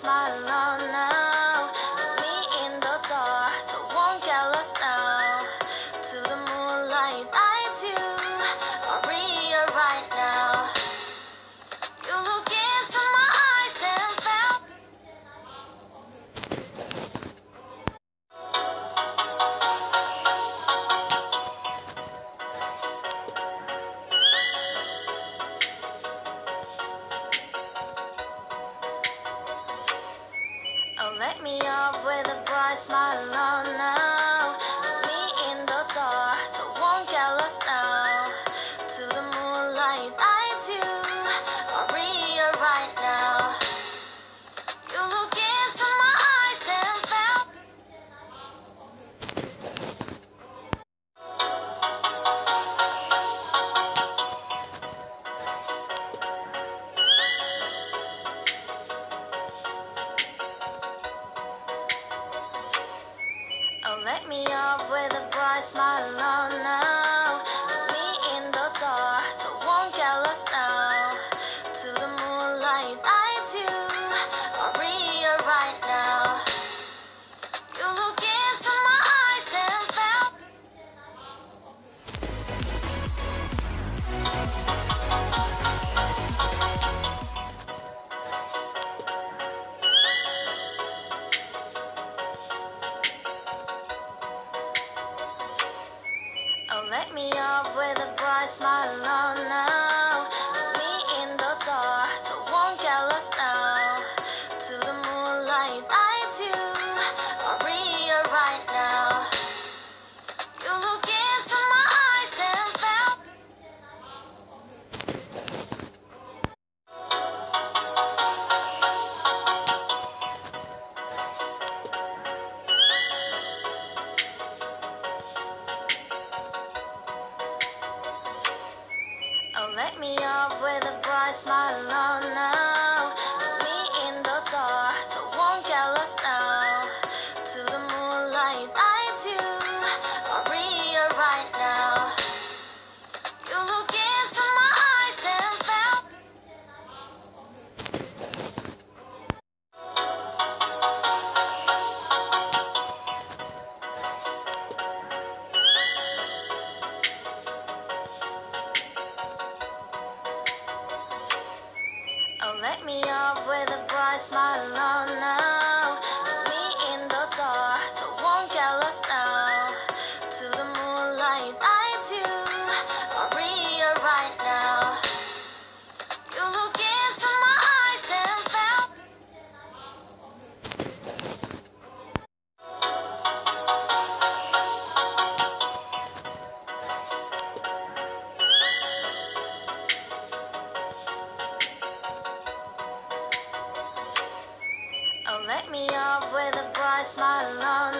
smile on now. Me in the dark, won't get lost now. To the moonlight, eyes you are real right now. You look into my eyes and felt. Oh, let me up with a bright smile on now. Me in the dark, won't get lost now. To the moonlight, eyes you are real right now. You look into my eyes and felt. Oh, let me up with a bright smile on now. Me in the dark, won't get lost now. To the moonlight, eyes you are real right now. You look into my eyes and felt. Oh, let me up with a bright smile on now. Me in the dark, won't get lost now. To the moonlight, eyes you are real right now. You look into my eyes and felt. Oh, let me up with a bright smile on now. Me in the dark, won't get lost now. To the moonlight, eyes you are real right now. You look into my eyes and felt. Oh, let me up with a bright smile on now. Me in the dark, won't get lost now. To the moonlight, eyes you are real right now. You look into my eyes and felt. Oh, let me up with a bright smile on